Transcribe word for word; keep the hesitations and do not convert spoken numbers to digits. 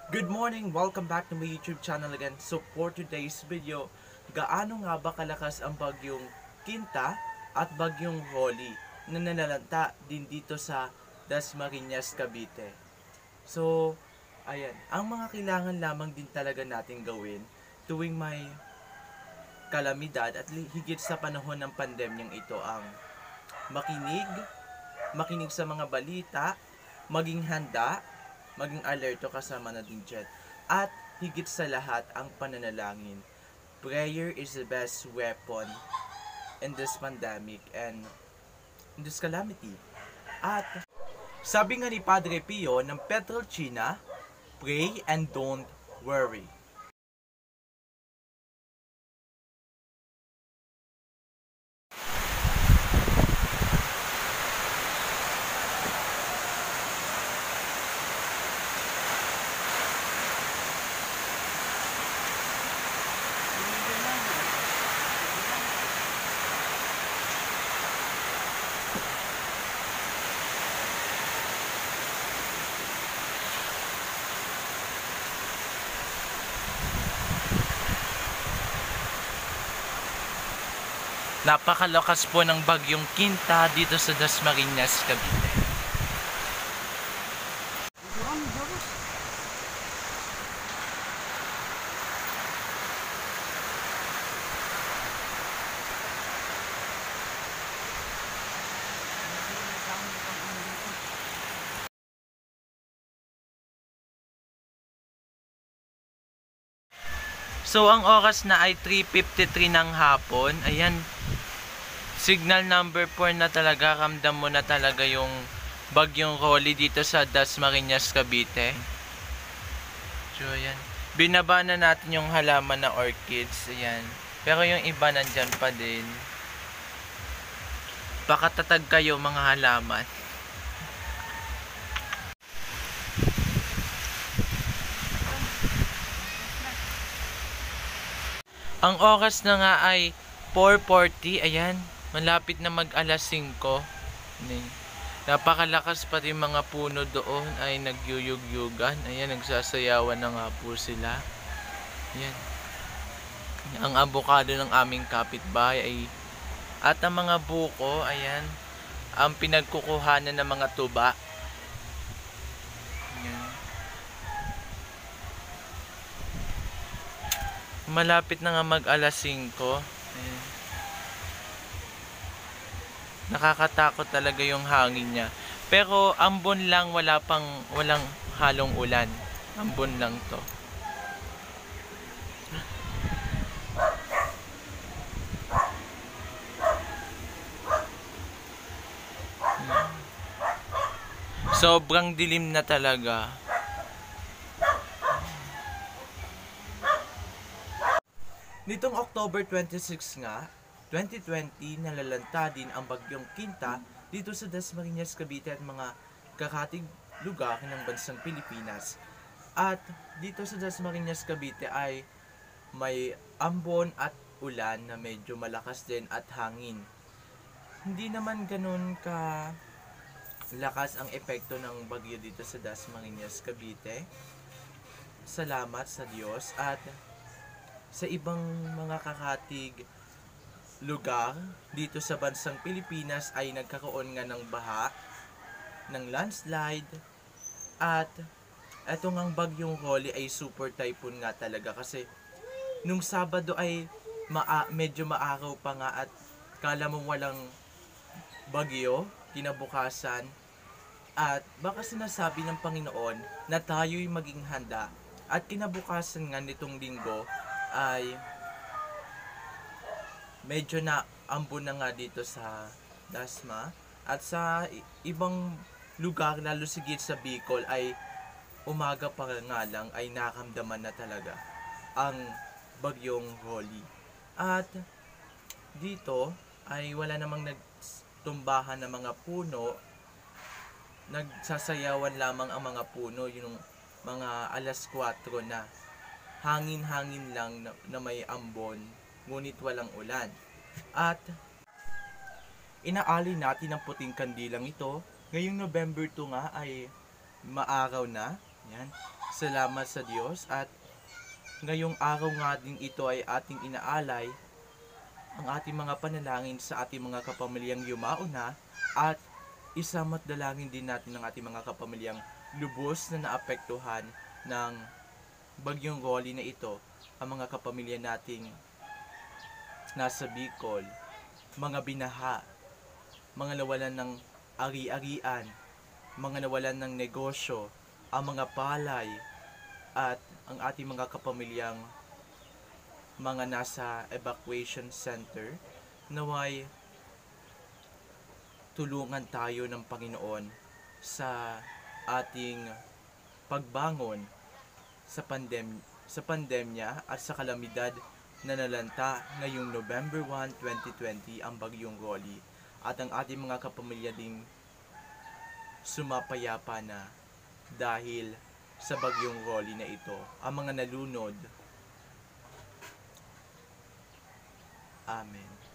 Good morning! Welcome back to my YouTube channel again. So for today's video, gaano nga ba kalakas ang bagyong Quinta at bagyong Holly na nalalanta din dito sa Dasmariñas, Cavite? So, ayan. Ang mga kailangan lamang din talaga natin gawin tuwing may kalamidad at higit sa panahon ng pandemyang ito ang makinig, makinig sa mga balita, maging handa, maging alerto kasama na din dyan. At higit sa lahat ang pananalangin. Prayer is the best weapon in this pandemic and in this calamity. At sabi nga ni Padre Pio ng Petrolcina, pray and don't worry. Napakalakas po ng bagyong Quinta dito sa Dasmariñas, Cavite. So ang oras na ay three fifty-three ng hapon. Ayan. Signal number four na talaga, ramdam mo na talaga yung bagyong Holly dito sa Dasmariñas, Cavite. So, ayan. Binaba na natin yung halaman na orchids. Ayan. Pero yung iba nandyan pa din. Pakatatag kayo mga halaman. Ang oras na nga ay four forty. Ayan. Malapit na mag alas singko. Napakalakas pa rin mga puno doon ay nagyuyug-yugan. Ayan, nagsasayawan na nga po sila. Ayan. Ang abokado ng aming kapitbahay ay at ang mga buko, ayan, ang pinagkukuhanan ng mga tuba. Ayan. Malapit na nga mag alas singko. Ayan. Nakakatakot talaga yung hangin niya. Pero ambon lang, wala pang walang halong ulan. Ambon lang to. Sobrang dilim na talaga. Nitong October twenty-six nga, twenty twenty, nalalanta din ang bagyong Quinta dito sa Dasmariñas, Cavite at mga kakatig lugar ng bansang Pilipinas. At dito sa Dasmariñas, Cavite ay may ambon at ulan na medyo malakas din at hangin. Hindi naman ganun ka lakas ang epekto ng bagyo dito sa Dasmariñas, Cavite. Salamat sa Diyos. At sa ibang mga kakatig lugar dito sa bansang Pilipinas ay nagkakaroon nga ng baha, ng landslide, at etong ang bagyong Holly ay super typhoon nga talaga kasi nung Sabado ay maa medyo maaraw pa nga at kala mo walang bagyo kinabukasan at baka sinasabi ng Panginoon na tayo'y maging handa at kinabukasan nga nitong linggo ay medyo na ambon na nga dito sa Dasma at sa ibang lugar lalo sigit sa Bicol ay umaga pa nga lang ay nakamdaman na talaga ang bagyong Holly. At dito ay wala namang nagtumbahan ng mga puno, nagsasayawan lamang ang mga puno yung mga alas kwatro na. Hangin-hangin lang na, na may ambon, ngunit walang ulan. At inaali natin ang puting kandilang ito. Ngayong November two nga ay maaraw na, Yan. Salamat sa Diyos at ngayong araw nga din ito ay ating inaalay ang ating mga panalangin sa ating mga kapamilyang yumauna at isama't dalangin din natin ang ating mga kapamilyang lubos na naapektuhan ng bagyong Rolly na ito, ang mga kapamilya nating nasa Bicol, mga binaha, mga nawalan ng ari-arian, mga nawalan ng negosyo, ang mga palay, at ang ating mga kapamilyang mga nasa evacuation center, naway tulungan tayo ng Panginoon sa ating pagbangon sa pandem sa pandemya at sa kalamidad na nalanta ngayong November first, twenty twenty ang bagyong Rolly at ang ating mga kapamilya ding sumapayapa na dahil sa bagyong Rolly na ito. Ang mga nalunod. Amen.